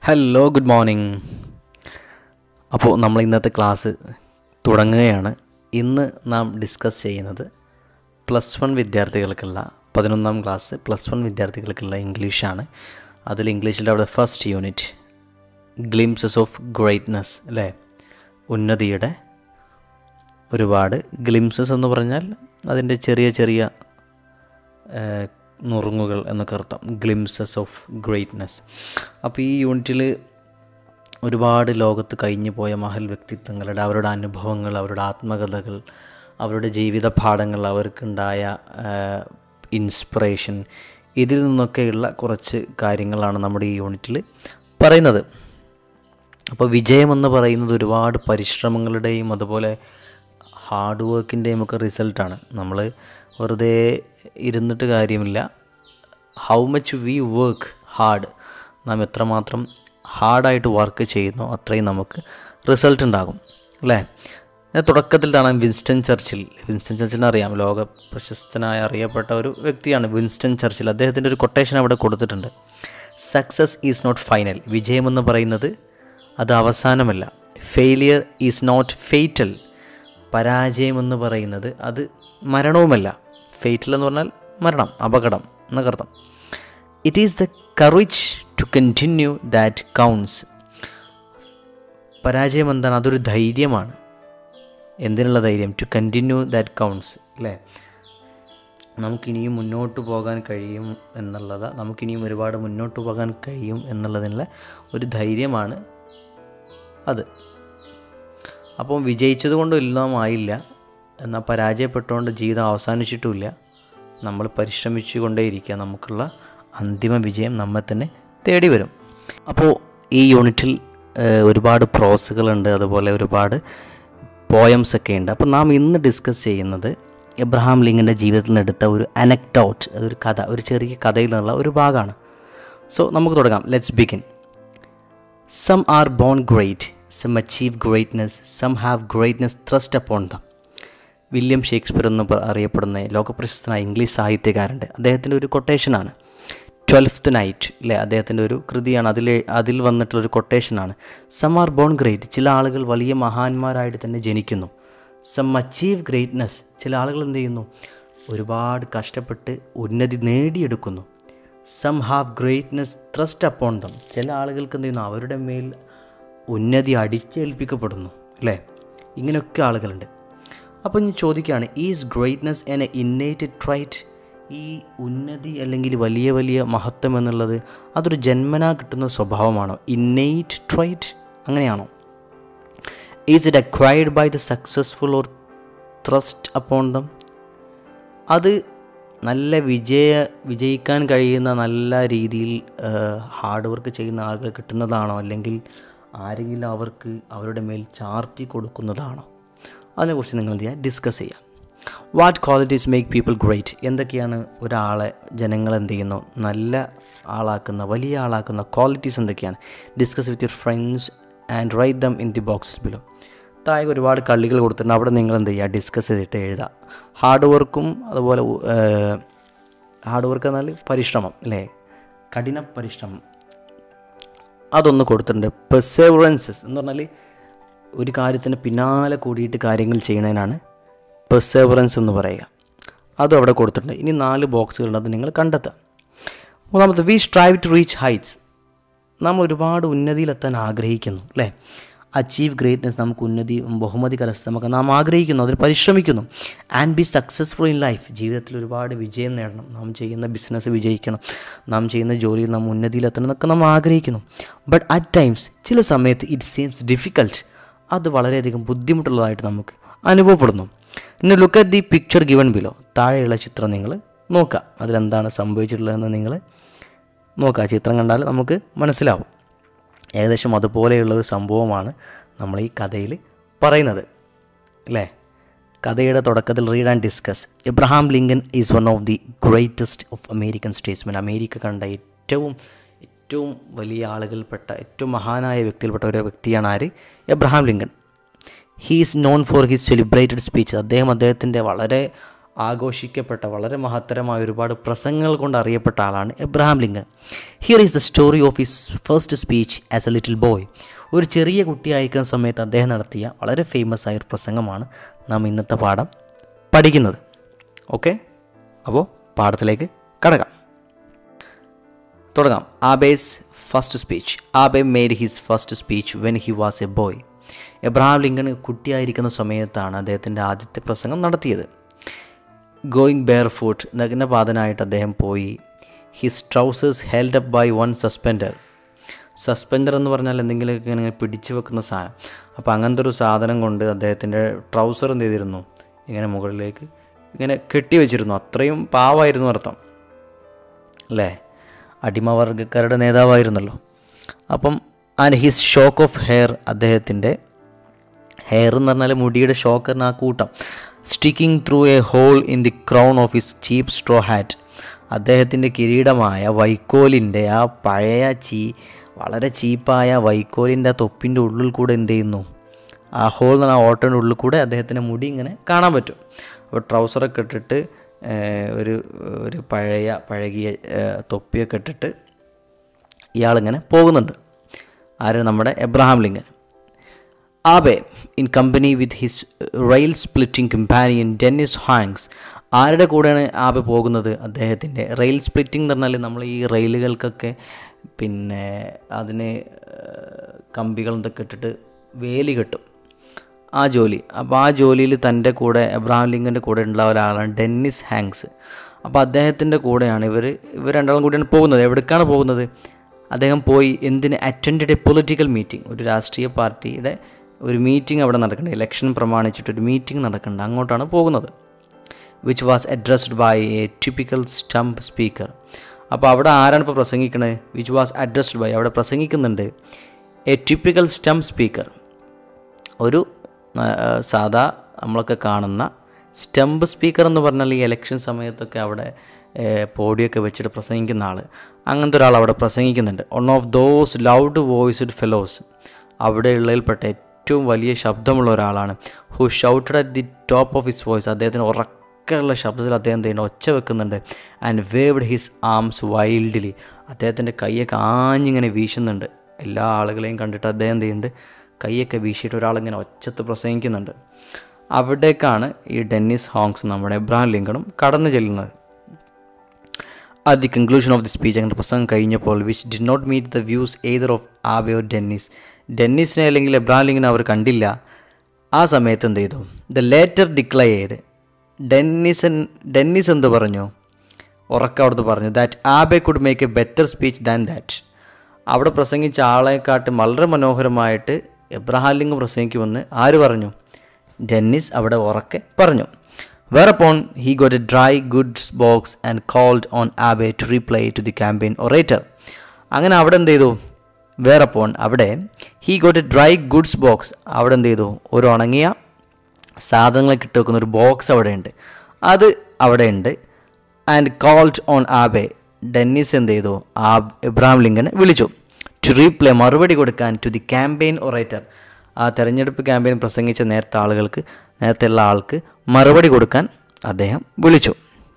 Hello, good morning. അപ്പോൾ നമ്മൾ ഇന്നത്തെ ക്ലാസ് തുടങ്ങുകയാണ്. ഇന്ന് നാം ഡിസ്കസ് ചെയ്യുന്നത് +1 വിദ്യാർത്ഥികൾക്കുള്ള 11ാം ക്ലാസ് +1 വിദ്യാർത്ഥികൾക്കുള്ള ഇംഗ്ലീഷാണ്. അതിൽ ഇംഗ്ലീഷിൻ്റെ അവിടെ first unit glimpses of greatness, അല്ലേ? ഉന്നതിയുടെ ഒരുപാട് ഗ്ലിംസസ് എന്ന് പറഞ്ഞാൽ അതിൻ്റെ ചെറിയ ചെറിയ നുറുങ്ങുകൾ എന്നൊക്കെ അർത്ഥം. Glimpses of greatness. അപ്പോൾ ഈ യൂണിറ്റിൽ ഒരുപാട് ലോകത്ത് കഴിഞ്ഞു പോയ മഹൽ വ്യക്തിത്വങ്ങളുടെ അവരുടെ അനുഭവങ്ങൾ, അവരുടെ ആത്മകഥകൾ, അവരുടെ ജീവിത പാഠങ്ങൾ, അവർക്കുണ്ടായ ഇൻസ്പിറേഷൻ, ഇതിൽ നിന്നൊക്കെയുള്ള കുറച്ച് കാര്യങ്ങളാണ് നമ്മുടെ ഈ യൂണിറ്റിൽ പറയുന്നത്. അപ്പോൾ വിജയമെന്ന് പറയുന്നത് ഒരുപാട് പരിശ്രമങ്ങളുടെയും അതുപോലെ ഹാർഡ് വർക്കിൻ്റെയും ഒക്കെ റിസൾട്ടാണ്. നമ്മൾ വെറുതെ ഇരുന്നിട്ട് കാര്യമില്ല. How much we work hard, നാം എത്രമാത്രം ഹാർഡായിട്ട് വർക്ക് ചെയ്യുന്നോ അത്രയും നമുക്ക് റിസൾട്ട് ഉണ്ടാകും, അല്ലേ? തുടക്കത്തിൽ കാണാം വിൻസ്റ്റൺ ചർച്ചിലിനെ അറിയാം. ലോക പ്രശസ്തനായ അറിയപ്പെട്ട ഒരു വ്യക്തിയാണ് വിൻസ്റ്റൺ ചർച്ചിൽ. അദ്ദേഹത്തിൻ്റെ ഒരു കൊട്ടേഷൻ അവിടെ കൊടുത്തിട്ടുണ്ട്. Success is not final. വിജയമെന്ന് പറയുന്നത് അത് അവസാനമല്ല. Failure is not fatal. പരാജയമെന്ന് പറയുന്നത് അത് മരണവുമല്ല. ഫെയ്റ്റൽ എന്ന് പറഞ്ഞാൽ മരണം, അപകടം എന്നൊക്കെ അർത്ഥം. It is the courage to continue that counts. പരാജയം എന്താണ്? അതൊരു ധൈര്യമാണ്. എന്തിനുള്ള ധൈര്യം? ടു കണ്ടിന്യൂ ദാറ്റ് കൗണ്ട്സ്, അല്ലേ? നമുക്കിനിയും മുന്നോട്ട് പോകാൻ കഴിയും എന്നുള്ളത്, നമുക്കിനിയും ഒരുപാട് മുന്നോട്ട് പോകാൻ കഴിയും എന്നുള്ളതിനുള്ള ഒരു ധൈര്യമാണ് അത്. അപ്പം വിജയിച്ചത് കൊണ്ട് എല്ലാം ആയില്ല, എന്നാൽ പരാജയപ്പെട്ടുകൊണ്ട് ജീവിതം അവസാനിച്ചിട്ടുമില്ല. നമ്മൾ പരിശ്രമിച്ചു കൊണ്ടേയിരിക്കുക. നമുക്കുള്ള അന്തിമ വിജയം നമ്മെ തന്നെ തേടി വരും. അപ്പോൾ ഈ യൂണിറ്റിൽ ഒരുപാട് പ്രോസുകളുണ്ട്, അതുപോലെ ഒരുപാട് പോയംസ് ഒക്കെ ഉണ്ട്. അപ്പോൾ നാം ഇന്ന് ഡിസ്കസ് ചെയ്യുന്നത് എബ്രഹാം ലിങ്കൻ്റെ ജീവിതത്തിൽ നിന്ന് എടുത്ത ഒരു അനക്ഡോട്ട്, അതൊരു കഥ, ഒരു ചെറിയ കഥയിൽ നിന്നുള്ള ഒരു ഭാഗമാണ്. സോ നമുക്ക് തുടങ്ങാം. Let's begin. Some are born great, some achieve greatness, some have greatness thrust upon them. William Shakespeare എന്ന് അറിയപ്പെടുന്ന ലോകപ്രശസ്തനായ ഇംഗ്ലീഷ് സാഹിത്യകാരൻ്റെ അദ്ദേഹത്തിൻ്റെ ഒരു കൊട്ടേഷനാണ്. 12th നൈറ്റ്, അല്ലേ? അദ്ദേഹത്തിൻ്റെ ഒരു കൃതിയാണ്. അതിൽ വന്നിട്ടുള്ളൊരു കൊട്ടേഷനാണ്. Some are born great. ചില ആളുകൾ വലിയ മഹാന്മാരായിട്ട് തന്നെ ജനിക്കുന്നു. Some achieve greatness. ചില ആളുകൾ എന്ത് ചെയ്യുന്നു? ഒരുപാട് കഷ്ടപ്പെട്ട് ഉന്നതി നേടിയെടുക്കുന്നു. Some have greatness thrust upon them. ചില ആളുകൾക്ക് എന്ത് ചെയ്യുന്നു? അവരുടെ മേൽ ഉന്നതി അടിച്ചേൽപ്പിക്കപ്പെടുന്നു, അല്ലേ? ഇങ്ങനെയൊക്കെ ആളുകളുണ്ട്. അപ്പോൾ ഞാൻ ചോദിക്കുകയാണ്, is greatness an innate trait? ഈ ഉന്നതി അല്ലെങ്കിൽ വലിയ വലിയ മഹത്വം എന്നുള്ളത് അതൊരു ജന്മനാ കിട്ടുന്ന സ്വഭാവമാണോ? ഇന്നേറ്റ് ട്രൈറ്റ് അങ്ങനെയാണോ? Is it acquired by the successful or thrust upon them? അത് നല്ല വിജയിക്കാൻ കഴിയുന്ന നല്ല രീതിയിൽ ഹാർഡ് വർക്ക് ചെയ്യുന്ന ആളുകൾ കിട്ടുന്നതാണോ, അല്ലെങ്കിൽ ആരെങ്കിലും അവർക്ക് അവരുടെ മേൽ ചാർത്തി കൊടുക്കുന്നതാണോ? അതിനെക്കുറിച്ച് നിങ്ങൾ എന്ത് ചെയ്യുക? ഡിസ്കസ് ചെയ്യാം. What qualities make people great? എന്തൊക്കെയാണ് ഒരാളെ ജനങ്ങൾ എന്ത് ചെയ്യുന്നു നല്ല ആളാക്കുന്ന, വലിയ ആളാക്കുന്ന ക്വാളിറ്റീസ് എന്തൊക്കെയാണ്? Discuss with your friends and write them in the boxes below. താഴെ ഒരുപാട് കള്ളികൾ കൊടുത്തിട്ടുണ്ട്, അവിടെ നിങ്ങൾ എന്ത് ചെയ്യുക? ഡിസ്കസ് ചെയ്തിട്ട് എഴുതുക. ഹാർഡ് വർക്കും അതുപോലെ ഹാർഡ് വർക്ക് എന്നാൽ പരിശ്രമം, അല്ലേ? കഠിന പരിശ്രമം അതൊന്ന് കൊടുത്തിട്ടുണ്ട്. പെർസെവറൻസസ് എന്ന് പറഞ്ഞാൽ ഒരു കാര്യത്തിന് പിന്നാലെ കൂടിയിട്ട് കാര്യങ്ങൾ ചെയ്യുന്നതിനാണ് പെർസെവറൻസ് എന്ന് പറയുക. അതും അവിടെ കൊടുത്തിട്ടുണ്ട്. ഇനി 4 ബോക്സുകളുണ്ട്, അത് നിങ്ങൾ കണ്ടെത്തുക. മൂന്നാമത്തെ, we strive to reach heights. നമ്മൾ ഒരുപാട് ഉന്നതിയിലെത്താൻ ആഗ്രഹിക്കുന്നു, അല്ലേ? അച്ചീവ് ഗ്രേറ്റ്നെസ്, നമുക്ക് ഉന്നതി ബഹുമതി കരസ്ഥമാക്കാൻ നാം ആഗ്രഹിക്കുന്നു, അതിൽ പരിശ്രമിക്കുന്നു. And be successful in life. ജീവിതത്തിൽ ഒരുപാട് വിജയം നേടണം, നാം ചെയ്യുന്ന ബിസിനസ് വിജയിക്കണം, നാം ചെയ്യുന്ന ജോലിയിൽ നാം ഉന്നതിയിലെത്തണം എന്നൊക്കെ നാം ആഗ്രഹിക്കുന്നു. ബട്ട് അറ്റ് ടൈംസ്, ചില സമയത്ത് ഇറ്റ് സീംസ് ഡിഫിക്കൾട്ട്, അത് വളരെയധികം ബുദ്ധിമുട്ടുള്ളതായിട്ട് നമുക്ക് അനുഭവപ്പെടുന്നു. ഇനി look at the picture given below. താഴെയുള്ള ചിത്രം നിങ്ങൾ നോക്കുക, അതിലെന്താണ് സംഭവിച്ചിട്ടുള്ളതെന്ന് നിങ്ങൾ നോക്കുക. ചിത്രം കണ്ടാൽ നമുക്ക് മനസ്സിലാവും. ഏകദേശം അതുപോലെയുള്ളൊരു സംഭവമാണ് നമ്മൾ ഈ കഥയിൽ പറയുന്നത്, അല്ലേ? കഥയുടെ തുടക്കത്തിൽ read and discuss. Abraham Lincoln is one of the greatest of American statesmen. America കണ്ട ഏറ്റവും വലിയ ആളുകൾപ്പെട്ട, ഏറ്റവും മഹാനായ വ്യക്തിയിൽപ്പെട്ട ഒരു വ്യക്തിയാണ് ആര്? Abraham Lincoln. He is known for his celebrated speech. അദ്ദേഹത്തിൻ്റെ വളരെ ആഘോഷിക്കപ്പെട്ട വളരെ മഹത്തരമായ ഒരുപാട് പ്രസംഗങ്ങൾ കൊണ്ട് അറിയപ്പെട്ട ആളാണ് Abraham Lincoln. Here is the story of his first speech as a little boy. ഒരു ചെറിയ കുട്ടിയായിരിക്കുന്ന സമയത്ത് അദ്ദേഹം നടത്തിയ വളരെ ഫേമസ് ആയ ഒരു പ്രസംഗമാണ് നാം ഇന്നത്തെ പാഠം പഠിക്കുന്നത്. ഓക്കെ, അപ്പോൾ പാഠത്തിലേക്ക് തുടങ്ങാം. Abe's first speech. Abe made his first speech when he was a boy. Abraham Lincoln കുട്ടിയായിരിക്കുന്ന സമയത്താണ് അദ്ദേഹത്തിൻ്റെ ആദ്യത്തെ പ്രസംഗം നടത്തിയത്. ഗോയിങ് ബെയർ ഫുട്ട്, നഗ്നപാതനായിട്ട് അദ്ദേഹം പോയി. His trousers held up by one suspender. Suspender എന്ന് പറഞ്ഞാൽ എന്തെങ്കിലുമൊക്കെ ഇങ്ങനെ പിടിച്ചു വെക്കുന്ന സാധനം. അപ്പോൾ അങ്ങനത്തെ ഒരു സാധനം കൊണ്ട് അദ്ദേഹത്തിൻ്റെ ട്രൗസർ എന്ത് ചെയ്തിരുന്നു, ഇങ്ങനെ മുകളിലേക്ക് ഇങ്ങനെ കെട്ടി വെച്ചിരുന്നു. അത്രയും പാവമായിരുന്നു അർത്ഥം അല്ലേ, അടിമവർഗക്കാരുടെ നേതാവായിരുന്നല്ലോ. അപ്പം and his shock of hair, അദ്ദേഹത്തിൻ്റെ ഹെയർ എന്ന് പറഞ്ഞാൽ മുടിയുടെ ഷോക്കറിന് ആ കൂട്ടം, sticking through a hole in the crown of his cheap straw hat. അദ്ദേഹത്തിൻ്റെ കിരീടമായ വൈക്കോലിൻ്റെ ആ പഴയ വളരെ ചീപ്പായ വൈക്കോലിൻ്റെ ആ തൊപ്പിൻ്റെ ഉള്ളിൽ കൂടെ എന്ത് ചെയ്യുന്നു, ആ ഹോൾ എന്ന് പറഞ്ഞാൽ ആ ഓട്ടോൻ്റെ ഉള്ളിൽ കൂടെ അദ്ദേഹത്തിൻ്റെ മുടി ഇങ്ങനെ കാണാൻ പറ്റും. അപ്പോൾ ട്രൗസറൊക്കെ ഇട്ടിട്ട് ഒരു പഴകിയ തൊപ്പിയൊക്കെ ഇട്ടിട്ട് ഇയാളിങ്ങനെ പോകുന്നുണ്ട്. ആര്, നമ്മുടെ Abraham Lincoln. Abe in company with his rail splitting companion Dennis Hanks. ആരുടെ കൂടെയാണ് ആബെ പോകുന്നത്? അദ്ദേഹത്തിൻ്റെ റെയിൽ സ്പ്ലിറ്റിംഗ് എന്ന് പറഞ്ഞാൽ നമ്മൾ ഈ റെയിലുകൾക്കൊക്കെ പിന്നെ അതിന് കമ്പികൾ എന്തൊക്കെ ഇട്ടിട്ട് വേലി കെട്ടും, ആ ജോലി. അപ്പോൾ ആ ജോലിയിൽ തൻ്റെ കൂടെ എബ്രഹാം ലിങ്കൻ്റെ കൂടെ ഉള്ള ഒരാളാണ് ഡെന്നിസ് ഹാങ്സ്. അപ്പോൾ അദ്ദേഹത്തിൻ്റെ കൂടെയാണ് ഇവർ രണ്ടാളും കൂടിയാണ് പോകുന്നത്. എവിടേക്കാണ് പോകുന്നത്? അദ്ദേഹം പോയി എന്തിന്, അറ്റൻഡഡ് എ പൊളിറ്റിക്കൽ മീറ്റിംഗ്, ഒരു രാഷ്ട്രീയ പാർട്ടിയുടെ ഒരു മീറ്റിംഗ് അവിടെ നടക്കുന്നുണ്ട്, ഇലക്ഷൻ പ്രമാണിച്ചിട്ടൊരു മീറ്റിംഗ് നടക്കുന്നുണ്ട്, അങ്ങോട്ടാണ് പോകുന്നത്. Which was addressed by a typical stump speaker. അപ്പോൾ അവിടെ ആരാണ് ഇപ്പോൾ പ്രസംഗിക്കുന്നത്? വിച്ച് വാസ് അഡ്രസ്ഡ് ബൈ, അവിടെ പ്രസംഗിക്കുന്നുണ്ട് എ ടിപ്പിക്കൽ സ്റ്റംപ് സ്പീക്കർ, ഒരു സാധാ നമ്മളൊക്കെ കാണുന്ന സ്റ്റംപ് സ്പീക്കർ എന്ന് പറഞ്ഞാൽ ഈ ഇലക്ഷൻ സമയത്തൊക്കെ അവിടെ പോഡിയൊക്കെ വെച്ചിട്ട് പ്രസംഗിക്കുന്ന ആൾ, അങ്ങനത്തെ ഒരാൾ അവിടെ പ്രസംഗിക്കുന്നുണ്ട്. One of those loud voiced fellows, അവിടെയുള്ളതിൽപ്പെട്ട ഏറ്റവും വലിയ ശബ്ദമുള്ള ഒരാളാണ്. Who shouted at the top of his voice, അദ്ദേഹത്തിന് ഉറക്കെയുള്ള ശബ്ദത്തിൽ അദ്ദേഹം എന്ത് ഒച്ച വെക്കുന്നുണ്ട്. And waved his arms wildly, അദ്ദേഹത്തിൻ്റെ കൈയൊക്കെ ആഞ്ഞിങ്ങനെ വീശുന്നുണ്ട്. എല്ലാ ആളുകളെയും കണ്ടിട്ട് അദ്ദേഹം എന്ത് ചെയ്യുന്നുണ്ട്, കൈയൊക്കെ വീശിയിട്ട് ഒരാളിങ്ങനെ ഒച്ചത്ത് പ്രസംഗിക്കുന്നുണ്ട്. അവിടേക്കാണ് ഈ ഡെന്നിസ് ഹാങ്സും നമ്മുടെ എബ്രഹാം ലിങ്കണും കടന്നു ചെല്ലുന്നത്. At the conclusion of the speech, അങ്ങനെ പ്രസംഗം കഴിഞ്ഞപ്പോൾ, which did not meet the views either of Abe or Dennis, ഡെന്നിസിനെ അല്ലെങ്കിൽ എബ്രഹാം ലിങ്കനെ അവർ കണ്ടില്ല. ആ സമയത്ത് എന്ത് ചെയ്തു? ദ ലേറ്റർ ഡിക്ലയേർഡ്, ഡെന്നിസ് എന്ത് പറഞ്ഞു, അവിടുത്തെ പറഞ്ഞു, that Abe could make a better speech than that, അവിടെ പ്രസംഗിച്ച ആളെക്കാട്ടും വളരെ മനോഹരമായിട്ട് എബ്രഹാം ലിങ്കൻ പ്രസംഗിക്കുമെന്ന് ആര് പറഞ്ഞു? ഡെന്നിസ് അവിടെ ഉറക്കെ പറഞ്ഞു. Whereupon he got a dry goods box and called on Abe to reply to the campaign orator. അങ്ങനെ അവിടെ എന്ത് ചെയ്തു? Whereupon അവിടെ he got a dry goods box, അവിടെ എന്ത് ചെയ്തു? ഒരു ഉണങ്ങിയ സാധനങ്ങളൊക്കെ ഇട്ട് വെക്കുന്ന ഒരു ബോക്സ് അവിടെ ഉണ്ട്, അത് അവിടെ ഉണ്ട്. And called on Abe, Dennis എന്ത് ചെയ്തു? എബ്രഹാം ലിങ്കനെ വിളിച്ചു. ടു റീപ്ലൈ, മറുപടി കൊടുക്കാൻ, ടു ദി ക്യാമ്പയിൻ ഒറേറ്റർ, ആ തെരഞ്ഞെടുപ്പ് ക്യാമ്പയിൻ പ്രസംഗിച്ച നേരത്തെയുള്ള ആൾക്ക് മറുപടി കൊടുക്കാൻ അദ്ദേഹം വിളിച്ചു.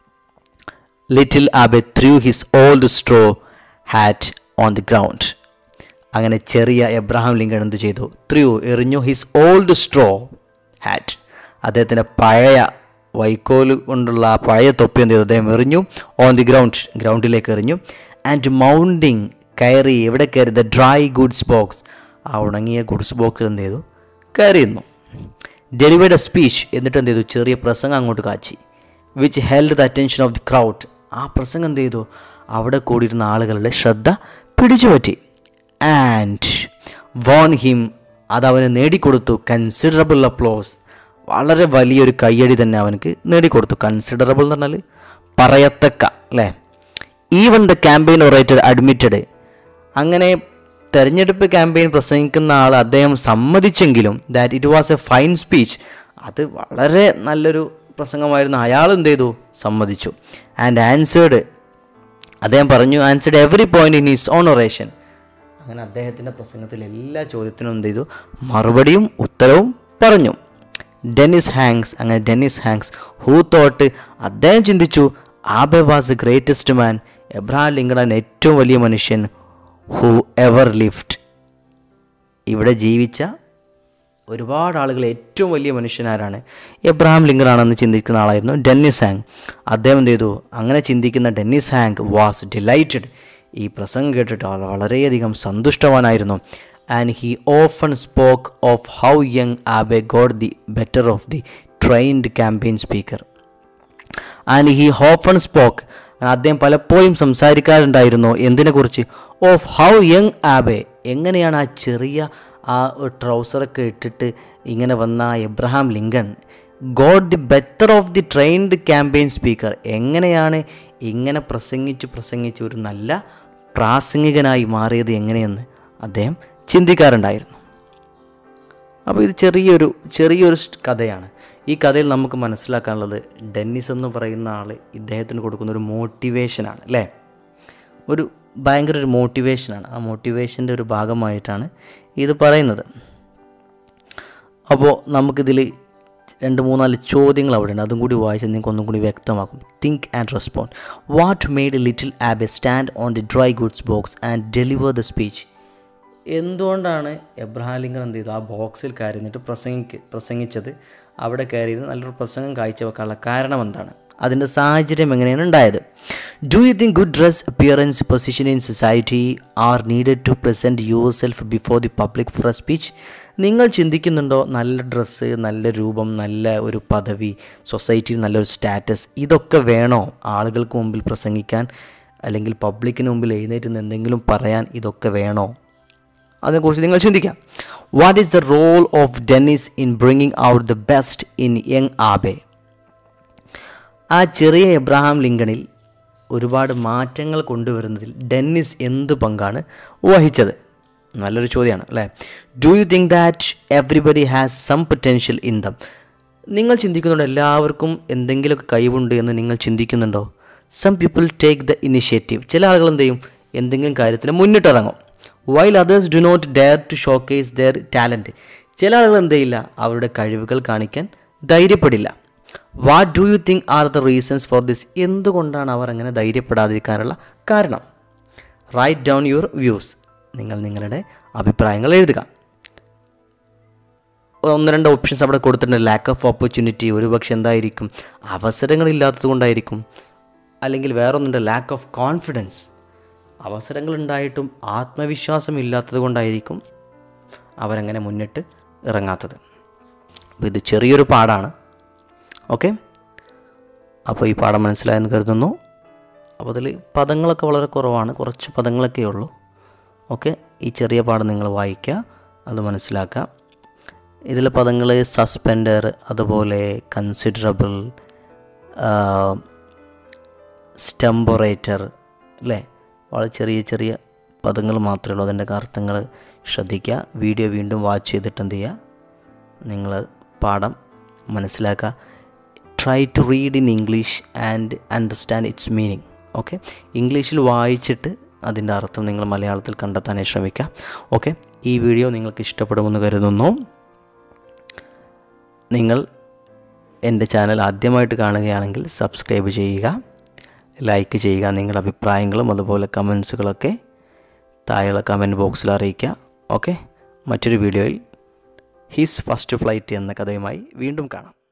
Little Abe threw his old straw hat on the ground. അങ്ങനെ ചെറിയ എബ്രഹാം ലിങ്കൺ എന്ത് ചെയ്തു? എറിഞ്ഞു ഹിസ് ഓൾഡ് സ്ട്രോ ഹാറ്റ്, അദ്ദേഹത്തിൻ്റെ പഴയ വൈക്കോൽ കൊണ്ടുള്ള ആ പഴയ തൊപ്പി എന്ത് ചെയ്തു? അദ്ദേഹം എറിഞ്ഞു. ഓൺ ദി ഗ്രൗണ്ടിലേക്ക് എറിഞ്ഞു. ആൻഡ് മൗണ്ടിങ്, കയറി. എവിടെ കയറി? ദ ഡ്രൈ ഗുഡ്സ് ബോക്സ്, ആ ഉണങ്ങിയ ഗുഡ്സ് ബോക്സിൽ എന്ത് ചെയ്തു? കയറിയിരുന്നു. ഡെലിവേർഡ് എ സ്പീച്ച്, എന്നിട്ട് എന്ത് ചെയ്തു? ചെറിയ പ്രസംഗം അങ്ങോട്ട് കാച്ചി. Which held the attention of the crowd, ആ പ്രസംഗം എന്ത് ചെയ്തു? അവിടെ കൂടിയിരുന്ന ആളുകളുടെ ശ്രദ്ധ പിടിച്ചുപറ്റി. ആൻഡ് വോൺ ഹിം, അതവന് നേടിക്കൊടുത്തു. കൺസിഡറബിൾ അപ്ലോസ്, വളരെ വലിയൊരു കയ്യടി തന്നെ അവനക്ക് നേടിക്കൊടുത്തു. കൺസിഡറബിൾ എന്ന് പറഞ്ഞാൽ പറയത്തക്ക അല്ലേ. Even the campaign orator admitted, അങ്ങനെ തെരഞ്ഞെടുപ്പ് ക്യാമ്പയിൻ പ്രസംഗിക്കുന്ന ആൾ അദ്ദേഹം സമ്മതിച്ചെങ്കിലും that it was a fine speech, അത് വളരെ നല്ലൊരു പ്രസംഗമായിരുന്നു, അയാൾ എന്ത് ചെയ്തു? സമ്മതിച്ചു. ആൻഡ് ആൻസേർഡ്, അദ്ദേഹം പറഞ്ഞു, answered every point in his own oration, അങ്ങനെ അദ്ദേഹത്തിൻ്റെ പ്രസംഗത്തിൽ എല്ലാ ചോദ്യത്തിനും എന്ത് ചെയ്തു? മറുപടിയും ഉത്തരവും പറഞ്ഞു. അങ്ങനെ ഡെന്നിസ് ഹാങ്സ് ഹൂ തോട്ട്, അദ്ദേഹം ചിന്തിച്ചു, Abe was the greatest man, Abraham Lincoln ഏറ്റവും വലിയ മനുഷ്യൻ, ഹൂ എവർ ലിവ്ഡ്, ഇവിടെ ജീവിച്ച ഒരുപാട് ആളുകൾ ഏറ്റവും വലിയ മനുഷ്യനാരാണ്, എബ്രഹാം ലിങ്കൺ ആണെന്ന് ചിന്തിക്കുന്ന ആളായിരുന്നു ഡെന്നിസ് ഹാങ്. അദ്ദേഹം എന്ത് ചെയ്തു, അങ്ങനെ ചിന്തിക്കുന്ന ഡെന്നിസ് ഹാങ് വാസ് ഡിലൈറ്റഡ്, ഈ പ്രസംഗം കേട്ടിട്ട് വളരെയധികം സന്തുഷ്ടവാനായിരുന്നു. And he often spoke of how young Abe got the better of the trained campaign speaker. And he often spoke, അദ്ദേഹം പലപ്പോഴും സംസാരിക്കാറുണ്ടായിരുന്നു എന്തിനെക്കുറിച്ച്, ഓഫ് ഹൗ യങ് ആബെ, എങ്ങനെയാണ് ആ ചെറിയ ആ ട്രൗസറൊക്കെ ഇട്ടിട്ട് ഇങ്ങനെ വന്ന Abraham Lincoln got the better of the trained campaign speaker, എങ്ങനെയാണ് ഇങ്ങനെ പ്രസംഗിച്ച് ഒരു നല്ല പ്രാസംഗികനായി മാറിയത് എങ്ങനെയെന്ന് അദ്ദേഹം ചിന്തിക്കാറുണ്ടായിരുന്നു. അപ്പോൾ ഇത് ചെറിയൊരു കഥയാണ്. ഈ കഥയിൽ നമുക്ക് മനസ്സിലാക്കാനുള്ളത്, ഡെന്നിസ് എന്ന് പറയുന്ന ആൾ ഇദ്ദേഹത്തിന് കൊടുക്കുന്ന ഒരു മോട്ടിവേഷനാണ് അല്ലേ, ഭയങ്കര ഒരു മോട്ടിവേഷനാണ്. ആ മോട്ടിവേഷൻ്റെ ഒരു ഭാഗമായിട്ടാണ് ഇത് പറയുന്നത്. അപ്പോൾ നമുക്കിതിൽ 2-3-4 ചോദ്യങ്ങൾ അവിടെ ഉണ്ട്, അതും കൂടി വായിച്ച് നിങ്ങൾക്ക് ഒന്നും കൂടി വ്യക്തമാക്കും. Think and respond. What made little Abe stand on the dry goods box and deliver the speech? എന്തുകൊണ്ടാണ് എബ്രഹാം ലിങ്കൺ എന്ത് ചെയ്തു, ആ ബോക്സിൽ കയറിയിട്ട് പ്രസംഗിച്ചത്, അവിടെ കയറിയിരുന്ന് നല്ലൊരു പ്രസംഗം കാഴ്ചവെക്കാനുള്ള കാരണം എന്താണ്, അതിൻ്റെ സാഹചര്യം എങ്ങനെയാണ് ഉണ്ടായത്? Do you think good dress, appearance, position in society are needed to present yourself before the public for a speech? നിങ്ങൾ ചിന്തിക്കുന്നുണ്ടോ നല്ല ഡ്രസ്സ്, നല്ല രൂപം, നല്ല ഒരു പദവി, സൊസൈറ്റിയിൽ നല്ലൊരു സ്റ്റാറ്റസ്, ഇതൊക്കെ വേണോ ആളുകൾക്ക് മുമ്പിൽ പ്രസംഗിക്കാൻ, അല്ലെങ്കിൽ പബ്ലിക്കിന് മുമ്പിൽ എഴുന്നേറ്റ് എന്തെങ്കിലും പറയാൻ ഇതൊക്കെ വേണോ? അതിനെക്കുറിച്ച് നിങ്ങൾ ചിന്തിക്കാം. What is the role of Dennis in bringing out the best in young Abe? ആ ചെറിയ എബ്രഹാം ലിങ്കണിൽ ഒരുപാട് മാറ്റങ്ങൾ കൊണ്ടുവരുന്നതിൽ ഡെന്നിസ് എന്ത് പങ്കാണ് വഹിച്ചത്? നല്ലൊരു ചോദ്യമാണ് അല്ലേ. Do you think that everybody has some potential in them? നിങ്ങൾ ചിന്തിക്കുന്നുണ്ടോ എല്ലാവർക്കും എന്തെങ്കിലുമൊക്കെ കഴിവുണ്ട് എന്ന് നിങ്ങൾ ചിന്തിക്കുന്നുണ്ടോ? Some people take the initiative, ചില ആളുകൾ എന്ത് ചെയ്യും, എന്തെങ്കിലും കാര്യത്തിന് മുന്നിട്ടിറങ്ങും. While others do not dare to showcase their talent, ചില ആളുകൾ എന്ത് ചെയ്യില്ല, അവരുടെ കഴിവുകൾ കാണിക്കാൻ ധൈര്യപ്പെടില്ല. What do you think are the reasons for this? എന്തുകൊണ്ടാണ് അവർ അങ്ങനെ ധൈര്യപ്പെടാതിരിക്കാനുള്ള കാരണം? റൈറ്റ് ഡൗൺ യുവർ വ്യൂസ്, നിങ്ങൾ നിങ്ങളുടെ അഭിപ്രായങ്ങൾ എഴുതുക. 1-2 ഓപ്ഷൻസ് അവിടെ കൊടുത്തിട്ടുണ്ട്. ലാക്ക് ഓഫ് ഓപ്പർച്യൂണിറ്റി, ഒരുപക്ഷെ എന്തായിരിക്കും, അവസരങ്ങളില്ലാത്തത് കൊണ്ടായിരിക്കും. അല്ലെങ്കിൽ വേറൊന്നുണ്ട്, ലാക്ക് ഓഫ് കോൺഫിഡൻസ്, അവസരങ്ങളുണ്ടായിട്ടും ആത്മവിശ്വാസം ഇല്ലാത്തത് കൊണ്ടായിരിക്കും അവരങ്ങനെ മുന്നിട്ട് ഇറങ്ങാത്തത്. അപ്പോൾ ഇത് ചെറിയൊരു പാഠമാണ്. ഓക്കെ, അപ്പോൾ ഈ പാഠം മനസ്സിലായെന്ന് കരുതുന്നു. അപ്പോൾ അതിൽ പദങ്ങളൊക്കെ വളരെ കുറവാണ്, കുറച്ച് പദങ്ങളൊക്കെ ഉള്ളൂ. ഓക്കെ, ഈ ചെറിയ പാഠം നിങ്ങൾ വായിക്കുക, അത് മനസ്സിലാക്കുക. ഇതിലെ പദങ്ങൾ സസ്പെൻഡർ, അതുപോലെ കൺസിഡറബിൾ, സ്റ്റംബൊറേറ്റർ അല്ലേ, വളരെ ചെറിയ പദങ്ങൾ മാത്രമേ ഉള്ളൂ. അതിൻ്റെ അർത്ഥങ്ങൾ ശ്രദ്ധിക്കുക. വീഡിയോ വീണ്ടും വാച്ച് ചെയ്തിട്ട് എന്ത് ചെയ്യുക, നിങ്ങൾ പാഠം മനസ്സിലാക്കുക. Try to read in English and understand its meaning. Okay, ഇംഗ്ലീഷിൽ വായിച്ചിട്ട് അതിൻ്റെ അർത്ഥം നിങ്ങൾ മലയാളത്തിൽ കണ്ടെത്താനായി ശ്രമിക്കുക. ഓക്കെ, ഈ വീഡിയോ നിങ്ങൾക്ക് ഇഷ്ടപ്പെടുമെന്ന് കരുതുന്നു. നിങ്ങൾ എൻ്റെ ചാനൽ ആദ്യമായിട്ട് കാണുകയാണെങ്കിൽ സബ്സ്ക്രൈബ് ചെയ്യുക, ലൈക്ക് ചെയ്യുക. നിങ്ങളുടെ അഭിപ്രായങ്ങളും അതുപോലെ കമൻസുകളൊക്കെ താഴെയുള്ള കമൻറ്റ് ബോക്സിൽ അറിയിക്കുക. ഓക്കെ, മറ്റൊരു വീഡിയോയിൽ ഹിസ് ഫസ്റ്റ് ഫ്ലൈറ്റ് എന്ന കഥയുമായി വീണ്ടും കാണാം.